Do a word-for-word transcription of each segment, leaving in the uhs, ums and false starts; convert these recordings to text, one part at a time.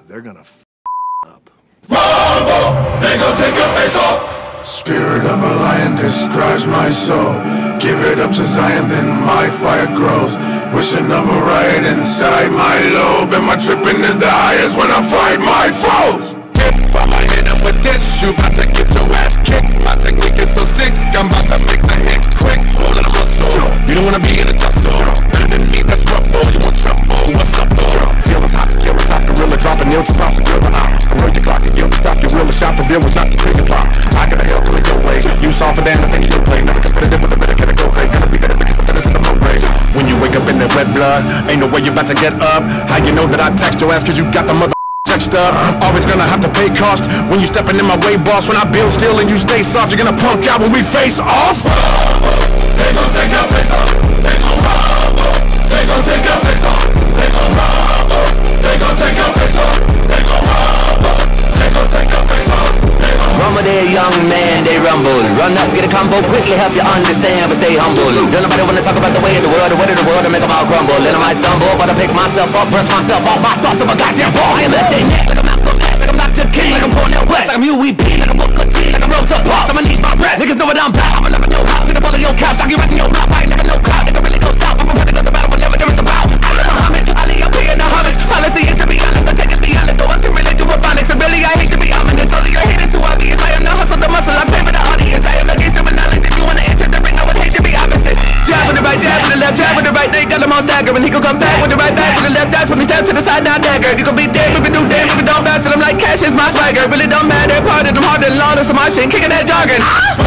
they're gonna f up. Rumble, they gon' take your face off. Spirit of a lion describes my soul. Give it up to Zion, then my fire grows. Wishing of a riot inside my lobe, and my tripping is the highest when I fight my foes. If I'ma hit him with this, you bout to get your ass kicked. My technique is so sick, I'm about to make the hit quick. Holding a muscle, you don't wanna be in a tussle. Better than me, that's rubble, you want trouble. What's up though? Feeling hot, feeling hot, gorilla dropping nail to pop the gorilla out. Roll your clock and you'll stop your wheel. The shot, the deal was not the trigger pop. I got a hell to your way. You saw for that, I think you'll play. Never competitive with a better, can I go great? Gotta be better because the finish in the low grade. When you wake up in that wet blood, ain't no way you about to get up. How you know that I text your ass cause you got the mother touched up? Always gonna have to pay cost when you stepping in my way, boss. When I build still and you stay soft, you're gonna punk out when we face off. They gon' take your face off. They gon' rob. They gon' take your face off. They gon' rob. They gon' take your face off. They gon' rob. They gon' take your face off. Rumble there, young man, they rumble. Run up, get a combo, quickly help you understand, but stay humble. Don't nobody wanna talk about the way of the world, the way of the world, and make them all crumble. And I might stumble, but I pick myself up, brush myself off my thoughts of a goddamn ball. I am left their neck like I'm Malcolm X, like I'm Doctor King, like I'm Cornel West, like I'm U E P, like I'm Booker T, like I'm Rosa Parks. I'ma need my rest, niggas know what I'm about. I'ma live in your house, get up on your couch, I'll get right in your mouth. I ain't never no clout, nigga really gon' stop. I'm a product of the battle whenever there is a bout. I live Muhammad, Ali, I'm paying the homage. Policy is to be honest, I take it beyond the door, I can relate to phonics. And really, I hate to be ominous, only your hate is too obvious. I am the hustle, the muscle, I pay for the audience. I am against the knowledge. If you wanna enter the ring, I would hate to be opposite. Jab with the right, jab with the left, jab with the right. They got them all staggering. He gon' come back with the right back with the left. That's when he step to the side, now dagger. You gon' be dead if you do damn, if you don't bounce. And I'm like, cash is my swagger. Really don't matter. Part of them harder than lawless. So my shit kicking that jargon.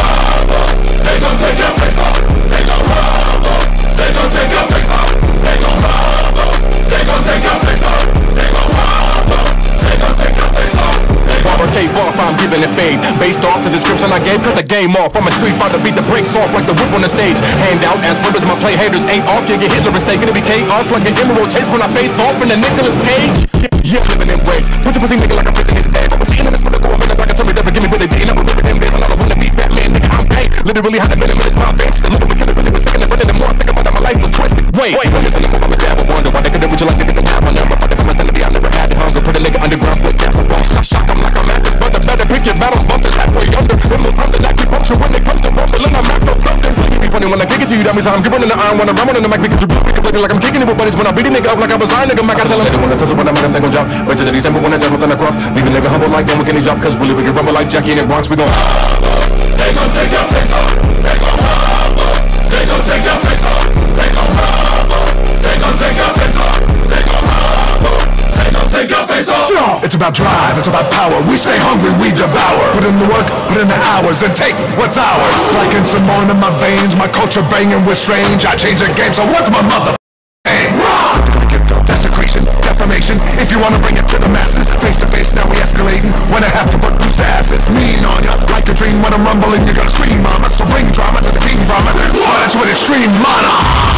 They gon' take your face off. They gon' rob. They gon' take your face off. They gon' rob. They gon' take your face off. They gon' rob. They gon' take your face off. Barber cave off, I'm giving it fade. Based off the description I gave, cut the game off. I'm a street fighter, beat the brakes off like the whip on the stage. Hand out as rivers, my play haters ain't off. You get Hitler mistake, it'll be chaos like an emerald chase when I face off in the Nicolas Cage. Yeah, living in rage. Put your pussy nigga like a prison is bad. But we're seeing in this for the go. I'm in the back of Tommy, never give me what they did. I'm a river them days, and I don't wanna be Batman, nigga, I'm paid. Literally had a minute, it's my best. A little bit killer, really was second and running. The more I think about it, my life was twisted. Wait, wait, I'm missing the move, I'm a jab, I wonder why they couldn't reach you like they did the nap. I never fought it from my sanity, I never had the hunger. Put a nigga underground with gas, I won't shot, shock, I'm like a master. But the better pick your battles, busters halfway under. With more time than I keep puncture when it comes to rumbling. I'm macro thunder. You be funny when I kick it to you, that means I'm gripping in the iron. When I'm ramming in the mic, because you blow, it like I'm kicking it with buddies. When I beat a nigga up like I was iron, nigga, Mac, I tell him. They wanna tussle when I make them, they gon' drop. Wait till the December when I jump within the cross. Leave a nigga humble like them, we can drop. Cause really we can rumble like Jackie in the Bronx, we gon' they gon' take your face off. They gon' rob. They gon' take your face off. They gon' rob. They gon' take your face off. They gon' rob. They gon' take your face off. It's about drive, it's about power. We stay hungry, we devour. Put in the work, put in the hours, and take what's ours. Like in some more in my veins, my culture banging with strange. I change the game, so what's my mother name? Desecration, defamation. If you wanna bring it to the masses, face to face, now we escalating. When I have to put loose asses, mean on ya. Like a dream when I'm rumbling, you're gonna scream, mama. So bring drama to the king, Brahma. Punch with extreme mana.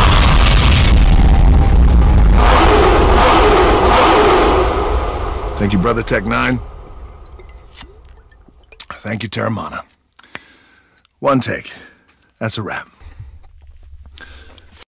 Thank you, brother Tech nine. Thank you, Terramana. One take. That's a wrap.